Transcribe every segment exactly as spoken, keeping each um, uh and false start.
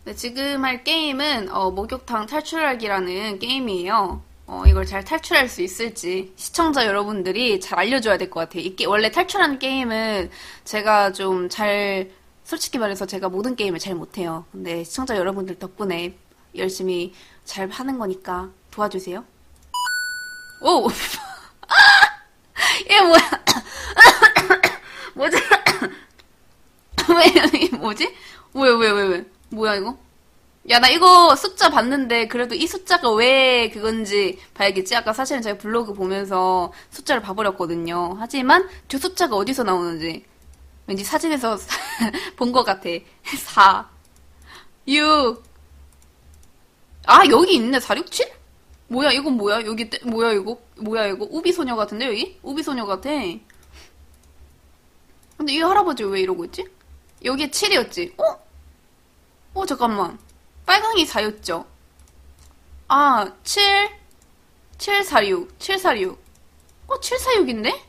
네, 지금 할 게임은 어, 목욕탕 탈출하기라는 게임이에요. 어, 이걸 잘 탈출할 수 있을지 시청자 여러분들이 잘 알려줘야 될 것 같아요. 이게 원래 탈출하는 게임은 제가 좀 잘, 솔직히 말해서 제가 모든 게임을 잘 못해요. 근데 시청자 여러분들 덕분에 열심히 잘 하는 거니까 도와주세요. 오! 이게 뭐야? 뭐지? 왜, 이게 뭐지? 왜, 왜, 왜, 왜? 뭐야, 이거? 야, 나 이거 숫자 봤는데, 그래도 이 숫자가 왜 그건지 봐야겠지? 아까 사실은 제가 블로그 보면서 숫자를 봐버렸거든요. 하지만 저 숫자가 어디서 나오는지 왠지 사진에서 본 것 같아. 사, 육. 아, 여기 있네. 사, 육, 칠? 뭐야, 이건 뭐야? 여기, 떼- 뭐야, 이거? 뭐야, 이거? 우비소녀 같은데, 여기? 우비소녀 같아. 근데 이 할아버지 왜 이러고 있지? 여기에 칠이었지? 어? 어, 잠깐만. 빨강이 사였죠? 아, 칠, 칠, 사, 육, 칠, 사, 육. 어, 칠, 사, 육인데?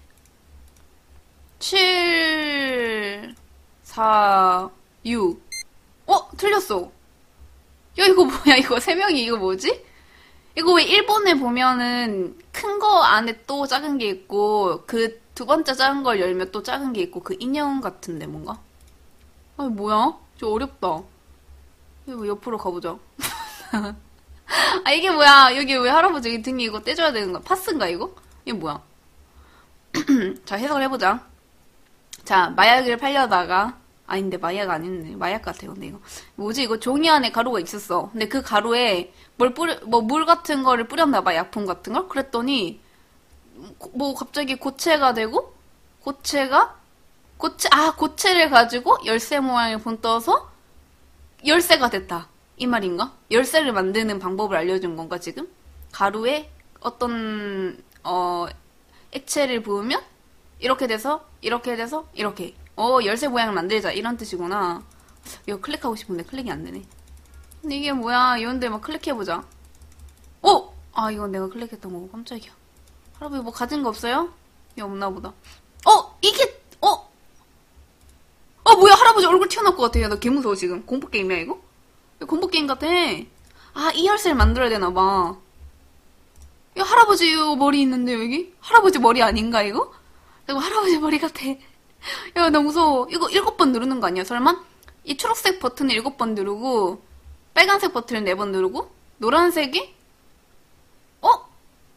칠, 사, 육. 어, 틀렸어. 야, 이거 뭐야, 이거 세 명이 이거 뭐지? 이거 왜 일본에 보면은 큰 거 안에 또 작은 게 있고, 그 두 번째 작은 걸 열면 또 작은 게 있고, 그 인형 같은데, 뭔가? 아, 뭐야? 저 어렵다. 이거 옆으로 가보자. 아, 이게 뭐야? 여기 왜 할아버지 여기 등에 이거 떼줘야 되는 거야? 파스인가, 이거? 이게 뭐야? 자, 해석을 해보자. 자, 마약을 팔려다가, 아닌데, 마약 아닌데, 마약 같아요, 근데 이거. 뭐지, 이거 종이 안에 가루가 있었어. 근데 그 가루에 뭘 뿌려, 뭐, 물 같은 거를 뿌렸나봐, 약품 같은 걸? 그랬더니, 고- 뭐, 갑자기 고체가 되고, 고체가, 고체, 아, 고체를 가지고 열쇠 모양을 본떠서 열쇠가 됐다. 이 말인가? 열쇠를 만드는 방법을 알려준 건가, 지금? 가루에 어떤, 어, 액체를 부으면 이렇게 돼서 이렇게 돼서 이렇게 어 열쇠 모양을 만들자 이런 뜻이구나. 이거 클릭하고 싶은데 클릭이 안 되네. 근데 이게 뭐야? 이런데 막 클릭해보자. 어! 아, 이건 내가 클릭했던 거고. 깜짝이야. 할아버지 뭐 가진 거 없어요? 이게 없나 보다. 어! 이게 어! 어, 뭐야? 할아버지 얼굴 튀어나올 것 같아. 야, 나 개 무서워 지금. 공포 게임이야 이거? 이거 공포 게임 같아. 아, 이 열쇠를 만들어야 되나 봐. 야, 할아버지 이거 머리 있는데 여기? 할아버지 머리 아닌가 이거? 이거 할아버지 머리 같아. 야, 나 무서워. 이거 일곱 번 누르는 거 아니야, 설마? 이 초록색 버튼을 일곱 번 누르고, 빨간색 버튼을 네 번 누르고, 노란색이? 어?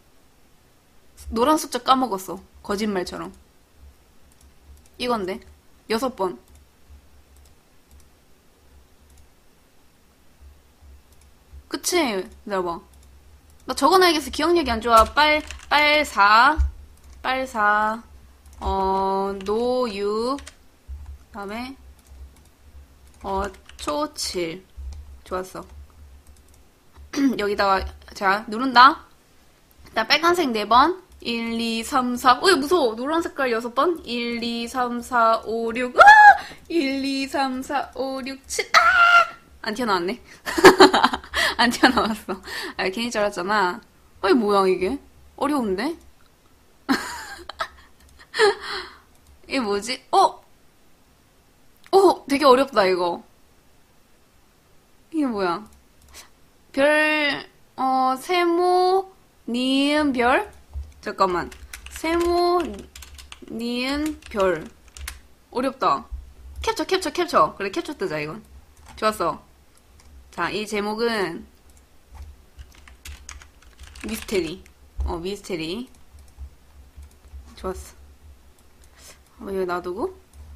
노란 숫자 까먹었어. 거짓말처럼. 이건데. 여섯 번. 그치? 기다려봐. 나 적어놔야겠어. 기억력이 안 좋아. 빨, 빨사, 빨사, 어, 노유, 그 다음에, 어, 초칠. 좋았어. 여기다가, 자, 누른다. 일단 빨간색 네 번. 일, 이, 삼, 사. 어, 무서워. 노란 색깔 여섯 번. 일, 이, 삼, 사, 오, 육. 아! 일, 이, 삼, 사, 오, 육, 칠. 아! 안 튀어나왔네. 안 튀어나왔어. 아, 괜히 잘랐잖아. 어이, 뭐야, 이게? 어려운데? 이게 뭐지? 어? 어, 되게 어렵다, 이거. 이게 뭐야? 별, 어, 세모, 니은, 별? 잠깐만. 세모, 니은, 별. 어렵다. 캡처, 캡처, 캡처. 그래, 캡처 뜨자, 이건. 좋았어. 자, 이 제목은, 미스테리. 어, 미스테리. 좋았어. 어, 여기 놔두고.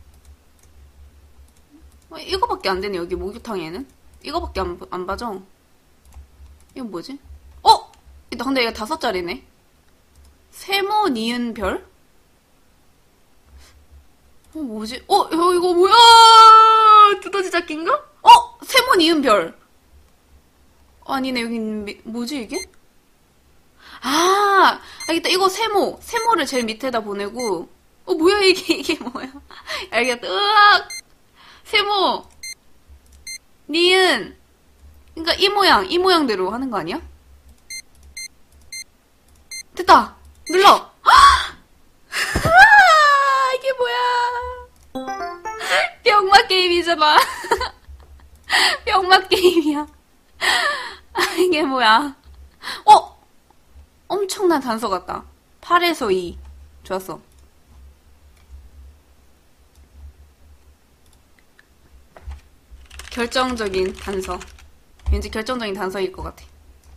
어, 이거밖에 안 되네, 여기 목욕탕에는. 이거밖에 안, 안 봐져. 이건 뭐지? 어! 근데 이거 다섯 자리네. 세모, 니은, 별? 어, 뭐지? 어, 어, 이거 뭐야? 두더지 잡기인가? 어! 세모, 니은, 별. 아니네, 여기 있는, 뭐지, 이게? 아! 알겠다. 이거 세모. 세모를 제일 밑에다 보내고. 어, 뭐야, 이게, 이게 뭐야? 알겠다. 으악! 세모. 니은. 그니까 이 모양, 이 모양대로 하는 거 아니야? 됐다! 눌러! 아, 이게 뭐야? 병마 게임이잖아. 엄마 게임이야. 아, 이게 뭐야. 어? 엄청난 단서 같다. 팔에서 이. 좋았어. 결정적인 단서. 왠지 결정적인 단서일 것 같아.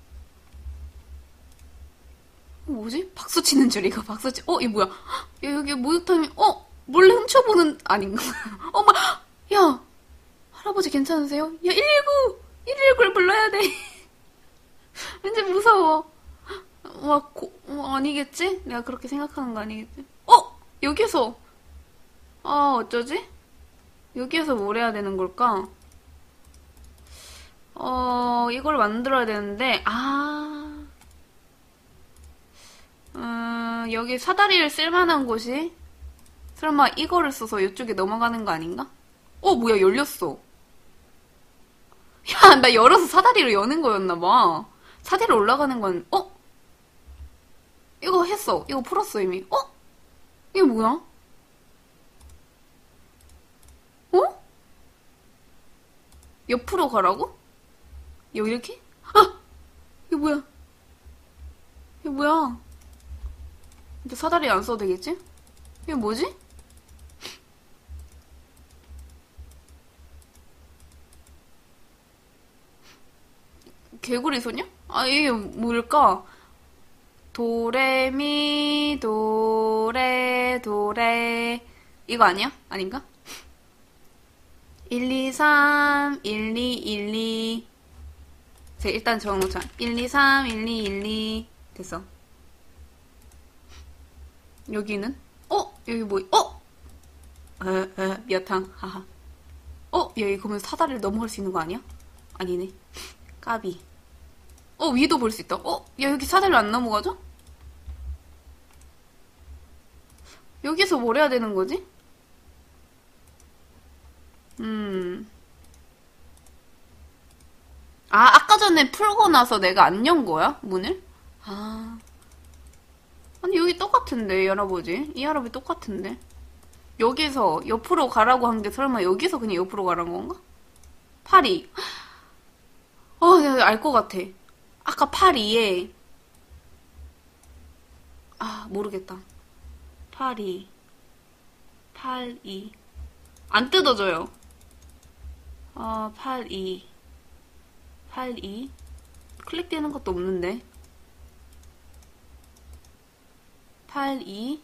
어, 뭐지? 박수 치는 줄, 이거 박수 치, 어, 이거 뭐야? 야, 여기 목욕탕이, 어? 몰래 훔쳐보는, 아닌가? 어머, 야! 할아버지 괜찮으세요? 야, 일일구! 일일구를 불러야 돼. 왠지 무서워. 와, 고, 어, 아니겠지? 내가 그렇게 생각하는 거 아니겠지? 어? 여기서, 아, 어쩌지? 여기에서 뭘 해야 되는 걸까? 어, 이걸 만들어야 되는데, 아, 음, 여기 사다리를 쓸만한 곳이? 설마 이거를 써서 이쪽에 넘어가는 거 아닌가? 어, 뭐야, 열렸어. 야, 나 열어서 사다리를 여는 거였나봐. 사다리 올라가는 건, 어? 이거 했어. 이거 풀었어, 이미. 어? 이게 뭐야? 어? 옆으로 가라고? 여기 이렇게? 아! 이게 뭐야? 이게 뭐야? 이제 사다리 안 써도 되겠지? 이게 뭐지? 개구리 소녀? 아, 이게 뭘까? 도레미, 도레, 도레. 이거 아니야? 아닌가? 일, 이, 삼, 일, 이, 일, 이. 자, 일단 적어놓자. 일, 이, 삼, 일, 이, 일, 이. 됐어. 여기는? 어? 여기 뭐, 어? 에, 에, 미어탕. 하하. 어? 여기 그러면 사다리를 넘어갈 수 있는 거 아니야? 아니네. 까비. 어, 위도 볼 수 있다. 어? 야, 여기 사다리를 안 넘어가죠? 여기서 뭘 해야 되는 거지? 음. 아, 아까 전에 풀고 나서 내가 안 연 거야? 문을? 아. 아니, 여기 똑같은데, 이 할아버지. 이 할아버지 똑같은데. 여기서 옆으로 가라고 한 게 설마 여기서 그냥 옆으로 가라는 건가? 팔이. 어, 내가 알 것 같아. 아까 팔이에, 아, 모르겠다. 팔이, 팔이. 안 뜯어져요. 아, 팔이, 팔이. 클릭되는 것도 없는데. 팔이.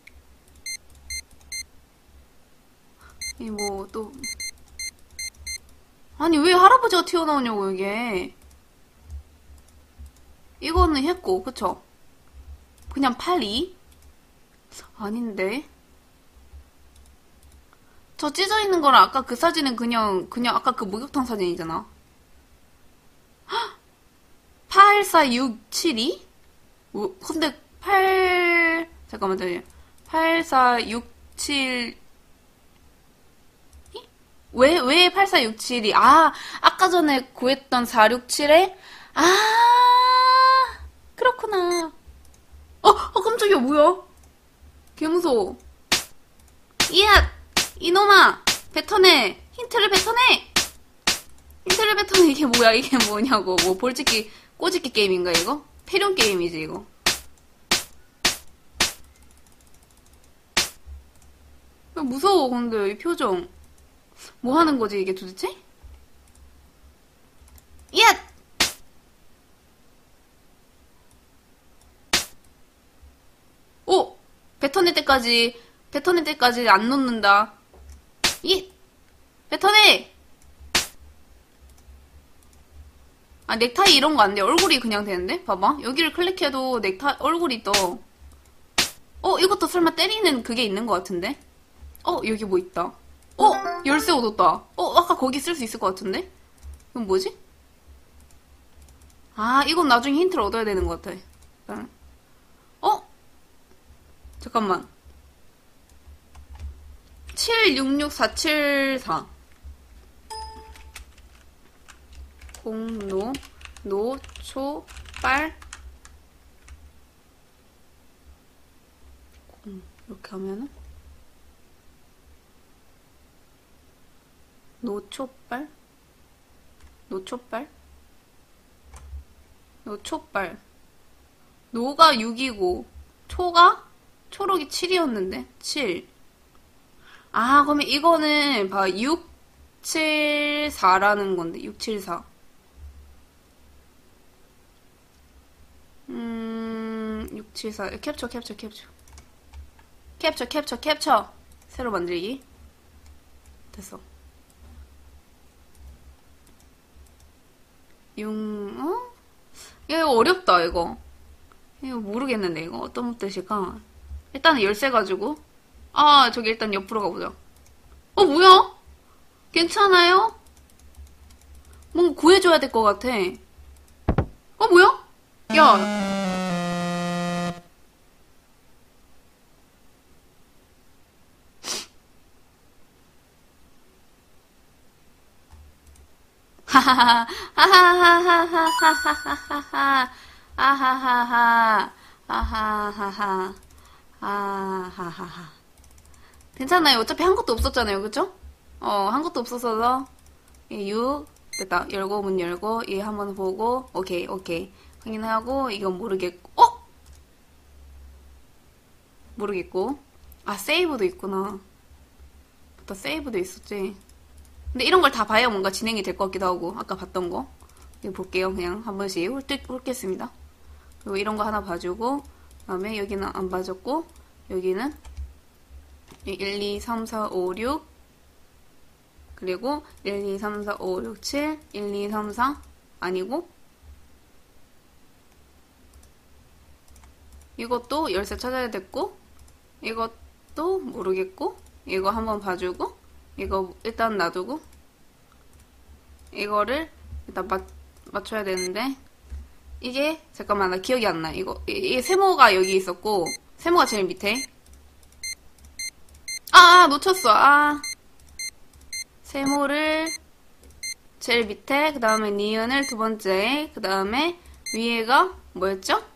이 뭐, 또. 아니, 왜 할아버지가 튀어나오냐고, 이게. 이거는 했고, 그쵸? 그냥 팔이? 아닌데. 저 찢어있는 거랑 아까 그 사진은 그냥, 그냥 아까 그 목욕탕 사진이잖아. 팔, 사, 육, 칠, 이? 뭐, 근데 팔, 잠깐만, 잠깐만. 팔, 사, 육, 칠, 왜, 왜 팔, 사, 육, 칠이? 아, 아까 전에 구했던 사, 육, 칠에? 아, 그렇구나. 어, 어, 깜짝이야, 뭐야? 개무서워. 이야! 이놈아! 뱉어내! 힌트를 뱉어내! 힌트를 뱉어내! 이게 뭐야, 이게 뭐냐고. 뭐, 볼짓기, 꼬집기 게임인가, 이거? 패륜 게임이지, 이거. 무서워, 근데, 이 표정. 뭐 하는 거지, 이게 도대체? 이야! 오! 뱉어낼 때까지, 뱉어낼 때까지 안 놓는다. 이! 뱉어내! 아, 넥타이 이런 거 안 돼. 얼굴이 그냥 되는데? 봐봐. 여기를 클릭해도 넥타이, 얼굴이 떠. 어, 이것도 설마 때리는 그게 있는 것 같은데? 어, 여기 뭐 있다. 어, 열쇠 얻었다. 어, 아까 거기 쓸 수 있을 것 같은데? 이건 뭐지? 아, 이건 나중에 힌트를 얻어야 되는 것 같아. 어? 잠깐만. 칠육육사칠사. 공노, 노, 초, 빨. 공, 이렇게 하면은? 노초빨? 노초빨? 노초빨. 노가 육이고, 초가? 초록이 칠이었는데? 칠. 아, 그러면 이거는, 봐, 육, 칠, 사라는 건데, 육, 칠, 사. 음, 육, 칠, 사. 캡처, 캡처, 캡처. 캡처, 캡처, 캡처. 새로 만들기. 됐어. 융, 어? 야, 이거 어렵다, 이거. 이거 모르겠는데, 이거. 어떤 뜻일까? 일단은 열쇠 가지고. 아, 저기 일단 옆으로 가보자. 어, 뭐야? 괜찮아요? 뭔가 구해줘야 될 것 같아. 어, 뭐야? 야. 하하하, 하하하하하하하하하, 아하하하, 아하하하, 아하하하. 괜찮아요. 어차피 한 것도 없었잖아요. 그쵸? 어, 한 것도 없어서, 육, 됐다. 열고, 문 열고, 얘 한번 보고, 오케이, 오케이. 확인하고, 이건 모르겠고, 어? 모르겠고. 아, 세이브도 있구나. 맞다, 세이브도 있었지. 근데 이런 걸 다 봐야 뭔가 진행이 될 것 같기도 하고, 아까 봤던 거. 이거 볼게요. 그냥 한 번씩 훑, 훑겠습니다. 그리고 이런 거 하나 봐주고, 그 다음에 여기는 안 봐줬고, 여기는 일, 이, 삼, 사, 오, 육, 그리고 일, 이, 삼, 사, 오, 육, 칠, 일, 이, 삼, 사, 아니고, 이것도 열쇠 찾아야 됐고, 이것도 모르겠고, 이거 한번 봐주고, 이거 일단 놔두고, 이거를 일단 맞, 맞춰야 되는데, 이게, 잠깐만, 나 기억이 안 나. 이거, 이게 세모가 여기 있었고, 세모가 제일 밑에. 아, 아 놓쳤어. 아. 세모를 제일 밑에, 그 다음에 니은을 두 번째, 그 다음에 위에가 뭐였죠?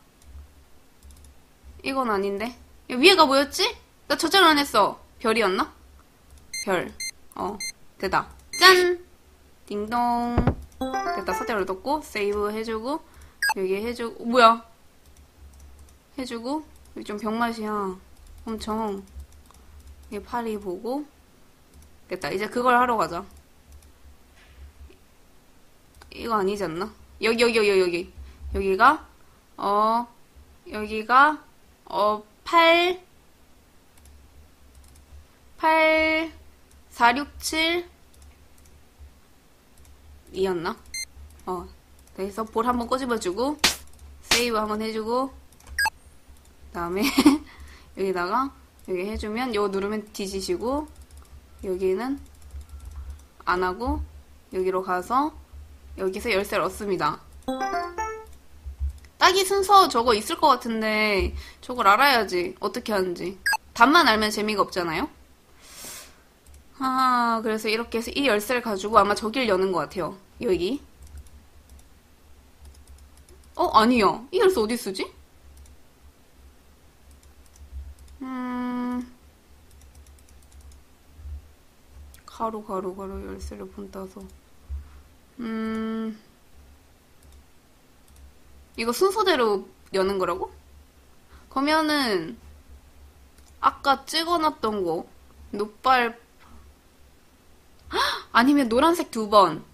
이건 아닌데. 위에가 뭐였지? 나 저장을 안 했어. 별이었나? 별. 어, 됐다. 짠! 딩동. 됐다. 서대를 넣고, 세이브 해주고, 여기 해주고, 어, 뭐야? 해주고, 여기 좀 병맛이야. 엄청. 여기 파리 보고, 됐다. 이제 그걸 하러 가자. 이거 아니지 않나? 여기, 여기, 여기, 여기. 여기가, 어, 여기가, 어, 팔, 팔, 사, 육, 칠, 이었나? 어, 그래서 볼 한번 꼬집어주고, 세이브 한번 해주고, 그 다음에, 여기다가, 여기 해주면, 이거 누르면 뒤지시고, 여기는 안 하고, 여기로 가서, 여기서 열쇠를 얻습니다. 딱이 순서 저거 있을 것 같은데, 저걸 알아야지. 어떻게 하는지. 답만 알면 재미가 없잖아요? 아, 그래서 이렇게 해서 이 열쇠를 가지고 아마 저길 여는 것 같아요. 여기. 어, 아니야. 이 열쇠 어디 쓰지? 음, 가로, 가로, 가로 열쇠를 본따서. 음, 이거 순서대로 여는 거라고? 그러면은, 아까 찍어놨던 거, 노빨, 아니면 노란색 두 번.